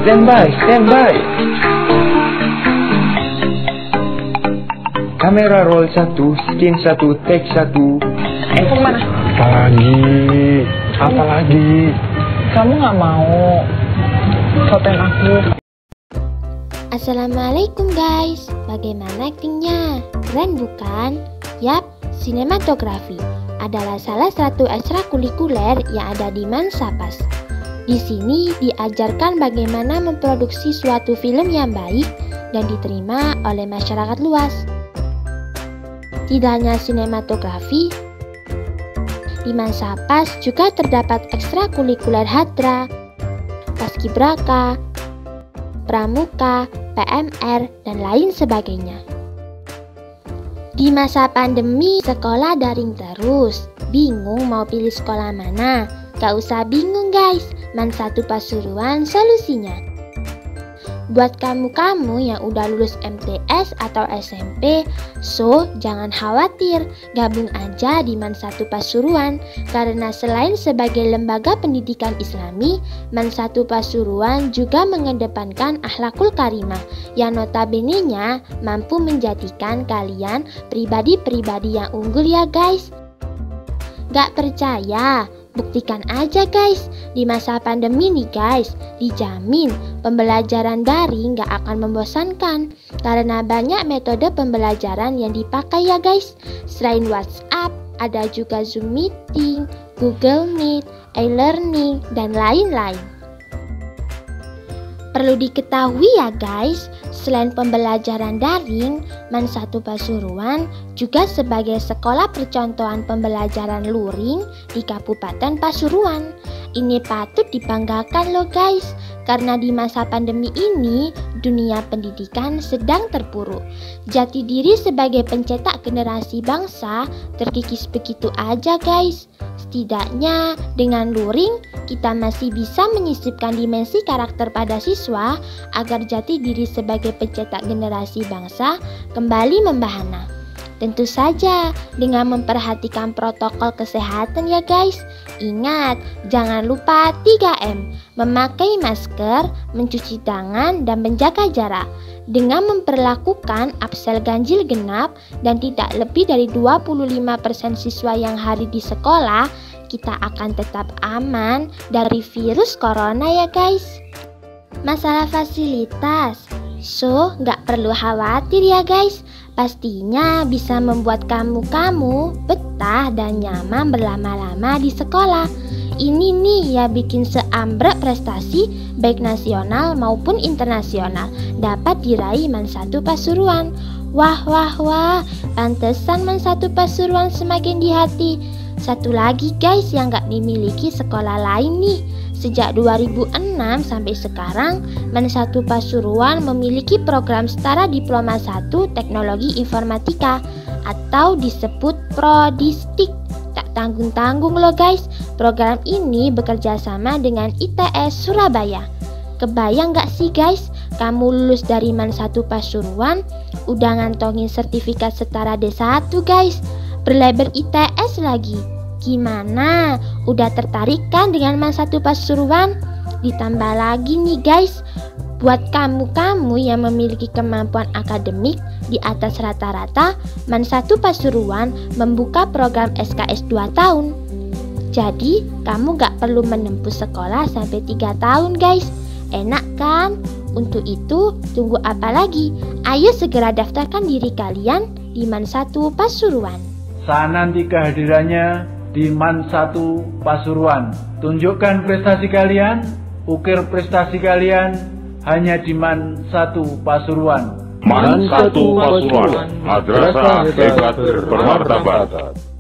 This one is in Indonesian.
Stand by. Kamera roll 1, scene 1, take 1. Kemana? Apa lagi? Kamu nggak mau fotoin aku? Assalamualaikum guys, bagaimana aktingnya? Keren bukan? Yap, sinematografi adalah salah satu ekstrakurikuler yang ada di Mansapas. Di sini diajarkan bagaimana memproduksi suatu film yang baik dan diterima oleh masyarakat luas. Tidak hanya sinematografi, di Mansapas juga terdapat ekstrakurikuler Hadra, Paskibraka, Pramuka, PMR, dan lain sebagainya. Di masa pandemi, sekolah daring terus. Bingung mau pilih sekolah mana? Gak usah bingung guys, Man1 Pasuruan solusinya. Buat kamu-kamu yang udah lulus MTS atau SMP, so jangan khawatir, gabung aja di Man1 Pasuruan. Karena selain sebagai lembaga pendidikan Islami, Man1 Pasuruan juga mengedepankan akhlakul karimah yang notabene-nya mampu menjadikan kalian pribadi-pribadi yang unggul ya guys. Gak percaya? Buktikan aja guys, di masa pandemi nih guys, dijamin pembelajaran daring gak akan membosankan karena banyak metode pembelajaran yang dipakai ya guys. Selain WhatsApp, ada juga Zoom Meeting, Google Meet, e-learning, dan lain-lain. Perlu diketahui ya guys, selain pembelajaran daring, Man1 Pasuruan juga sebagai sekolah percontohan pembelajaran luring di Kabupaten Pasuruan. Ini patut dibanggakan loh guys, karena di masa pandemi ini dunia pendidikan sedang terpuruk. Jati diri sebagai pencetak generasi bangsa terkikis begitu aja guys. Setidaknya dengan luring kita masih bisa menyisipkan dimensi karakter pada siswa agar jati diri sebagai pencetak generasi bangsa kembali membahana. Tentu saja dengan memperhatikan protokol kesehatan ya guys. Ingat, jangan lupa 3M, memakai masker, mencuci tangan, dan menjaga jarak. Dengan memperlakukan absel ganjil genap dan tidak lebih dari 25% siswa yang hadir di sekolah, kita akan tetap aman dari virus corona ya guys. Masalah fasilitas, so nggak perlu khawatir ya guys. Pastinya bisa membuat kamu betah dan nyaman berlama-lama di sekolah. Ini nih ya bikin seambrek prestasi baik nasional maupun internasional dapat diraih Man1 Pasuruan. Wah, pantesan Man1 Pasuruan semakin di hati. Satu lagi guys yang gak dimiliki sekolah lain nih. Sejak 2006 sampai sekarang, Man1 Pasuruan memiliki program setara Diploma 1 Teknologi Informatika atau disebut Prodistik. Tak tanggung-tanggung loh guys, program ini bekerja sama dengan ITS Surabaya. Kebayang gak sih guys, kamu lulus dari Man1 Pasuruan, udah ngantongin sertifikat setara D1 guys, berlabel ITS lagi. Gimana? Udah tertarik kan dengan Man1 Pasuruan? Ditambah lagi nih guys, buat kamu yang memiliki kemampuan akademik di atas rata-rata, Man1 Pasuruan membuka program SKS 2 tahun. Jadi, kamu gak perlu menempuh sekolah sampai 3 tahun guys. Enak kan? Untuk itu, tunggu apa lagi? Ayo segera daftarkan diri kalian di Man1 Pasuruan. Saat nanti kehadirannya di Man1 Pasuruan. Tunjukkan prestasi kalian, ukir prestasi kalian hanya di Man1 Pasuruan. Man1 Pasuruan, madrasah hebat bermartabat.